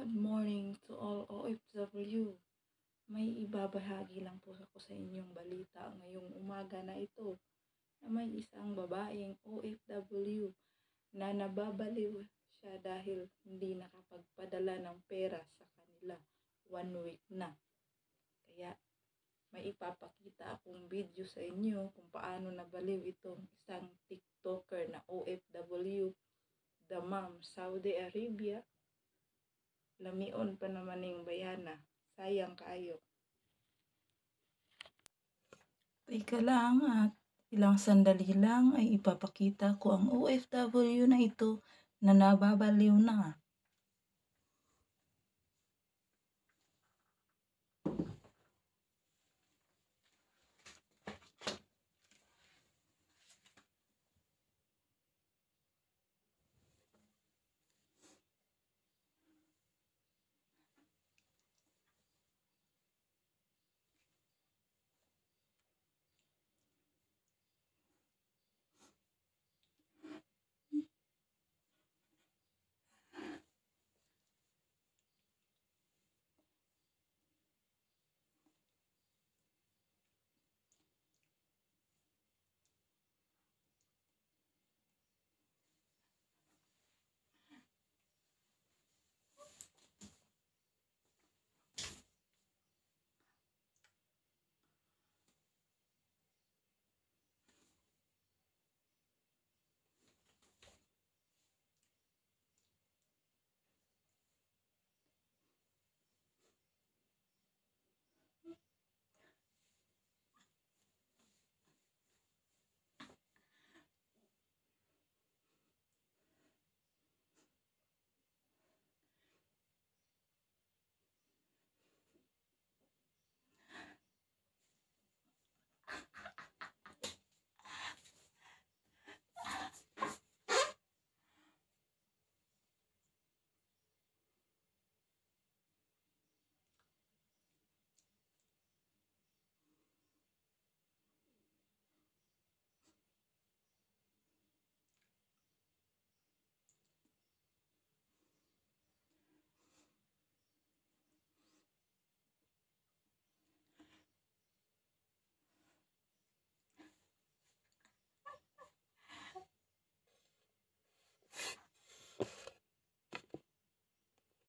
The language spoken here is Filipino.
Good morning to all OFW. May ibabahagi lang po ako sa inyong balita ngayong umaga na ito na may isang babaeng OFW na nababaliw siya dahil hindi nakapagpadala ng pera sa kanila 1 week na. Kaya may ipapakita akong video sa inyo kung paano nabaliw itong isang TikToker na OFW, the mom, Saudi Arabia. Lamion pa naman ning bayana. Sayang kaayo. Teka lang at ilang sandali lang ay ipapakita ko ang OFW na ito na nababaliw na.